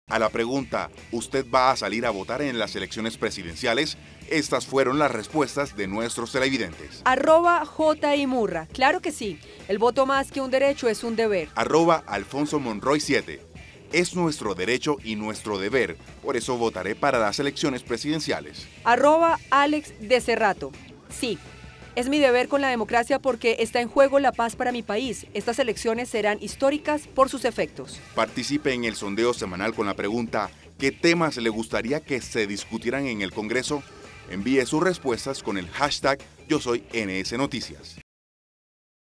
A la pregunta, ¿usted va a salir a votar en las elecciones presidenciales? Estas fueron las respuestas de nuestros televidentes. @JIMurra, claro que sí. El voto más que un derecho es un deber. @Alfonso Monroy 7. Es nuestro derecho y nuestro deber, por eso votaré para las elecciones presidenciales. @Alex de Cerrato. Sí, es mi deber con la democracia porque está en juego la paz para mi país. Estas elecciones serán históricas por sus efectos. Participe en el sondeo semanal con la pregunta ¿qué temas le gustaría que se discutieran en el Congreso? Envíe sus respuestas con el hashtag Yo Soy NS Noticias.